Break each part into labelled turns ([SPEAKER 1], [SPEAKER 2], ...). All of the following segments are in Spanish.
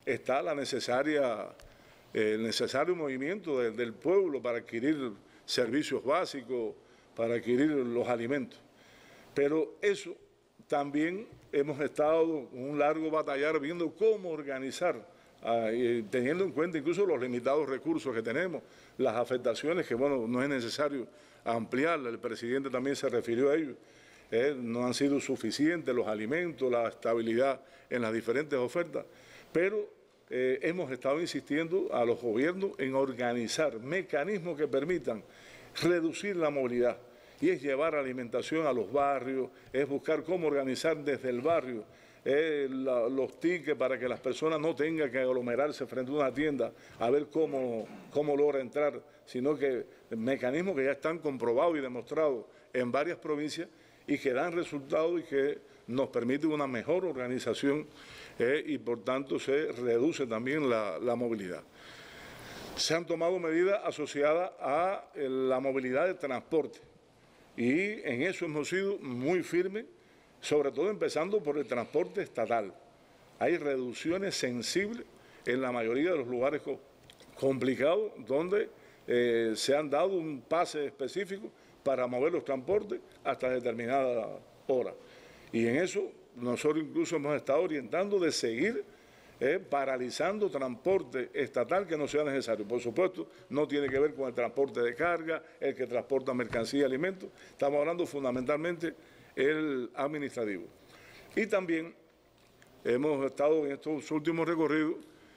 [SPEAKER 1] está el necesario movimiento del pueblo para adquirir servicios básicos, para adquirir los alimentos. Pero eso también hemos estado un largo batallar viendo cómo organizar, teniendo en cuenta incluso los limitados recursos que tenemos, las afectaciones que, bueno, no es necesario ampliarla, el presidente también se refirió a ello. No han sido suficientes los alimentos, la estabilidad en las diferentes ofertas, pero hemos estado insistiendo a los gobiernos en organizar mecanismos que permitan reducir la movilidad, y es llevar alimentación a los barrios, es buscar cómo organizar desde el barrio los tickets para que las personas no tengan que aglomerarse frente a una tienda a ver cómo logra entrar, sino que mecanismos que ya están comprobados y demostrados en varias provincias y que dan resultados y que nos permiten una mejor organización y por tanto se reduce también la movilidad. Se han tomado medidas asociadas a la movilidad de transporte y en eso hemos sido muy firmes, sobre todo empezando por el transporte estatal. Hay reducciones sensibles en la mayoría de los lugares complicados donde se han dado un pase específico para mover los transportes hasta determinada hora. Y en eso nosotros incluso hemos estado orientando de seguir paralizando transporte estatal que no sea necesario. Por supuesto, no tiene que ver con el transporte de carga, el que transporta mercancía y alimentos. Estamos hablando fundamentalmente el administrativo. Y también hemos estado en estos últimos recorridos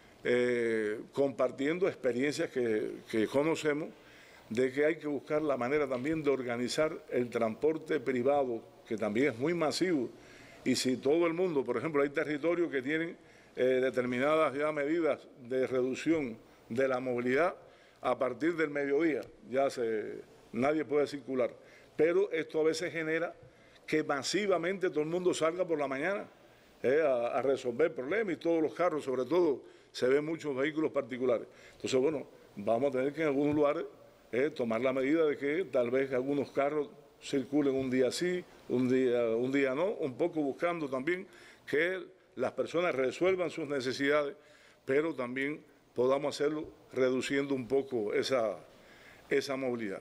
[SPEAKER 1] compartiendo experiencias que conocemos de que hay que buscar la manera también de organizar el transporte privado, que también es muy masivo. Y si todo el mundo, por ejemplo, hay territorios que tienen determinadas ya medidas de reducción de la movilidad a partir del mediodía, nadie puede circular. Pero esto a veces genera que masivamente todo el mundo salga por la mañana a resolver problemas y todos los carros, sobre todo, se ven muchos vehículos particulares. Entonces, bueno, vamos a tener que en algunos lugares tomar la medida de que tal vez algunos carros circulen un día sí, un día no, un poco buscando también que las personas resuelvan sus necesidades, pero también podamos hacerlo reduciendo un poco esa movilidad.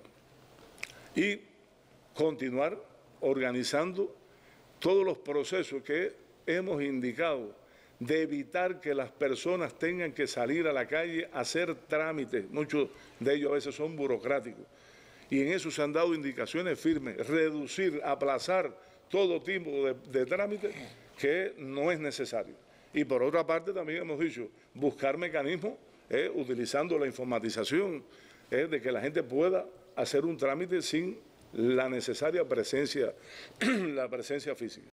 [SPEAKER 1] Y continuar organizando todos los procesos que hemos indicado de evitar que las personas tengan que salir a la calle a hacer trámites, muchos de ellos a veces son burocráticos, y en eso se han dado indicaciones firmes, reducir, aplazar todo tipo de trámites que no es necesario. Y por otra parte también hemos dicho, buscar mecanismos utilizando la informatización, de que la gente pueda hacer un trámite sin la necesaria presencia física.